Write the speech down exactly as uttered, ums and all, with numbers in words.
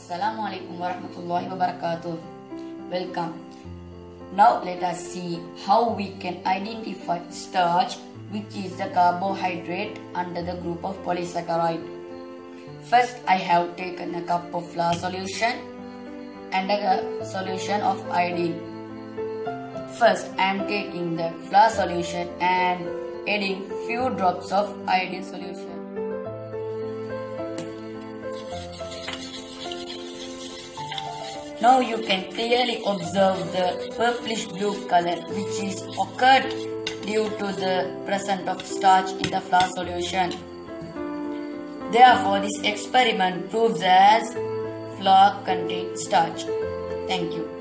Assalamualaikum warahmatullahi wabarakatuh. Welcome. Now let us see how we can identify starch, which is the carbohydrate under the group of polysaccharide. First, I have taken a cup of flour solution and a solution of iodine. First, I am taking the flour solution and adding few drops of iodine solution. Now you can clearly observe the purplish blue color which is occurred due to the presence of starch in the flour solution. Therefore, this experiment proves as flour contains starch. Thank you.